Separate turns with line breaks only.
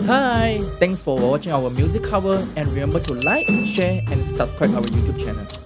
Hi, thanks for watching our music cover and remember to like, share and subscribe our YouTube channel.